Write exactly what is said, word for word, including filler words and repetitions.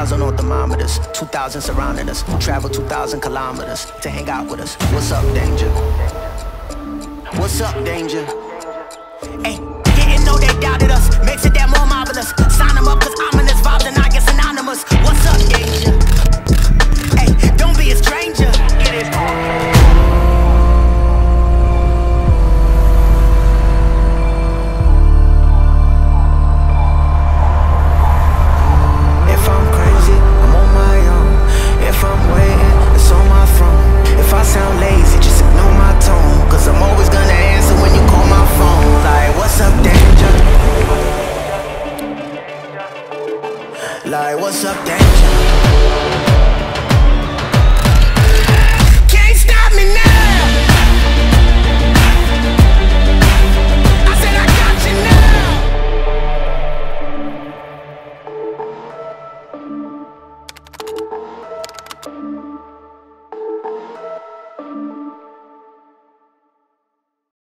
thousand on thermometers, two thousand surrounding us. Travel two thousand kilometers to hang out with us. What's up, danger? What's up, danger? Hey, didn't know they doubted us, makes it that more marvelous.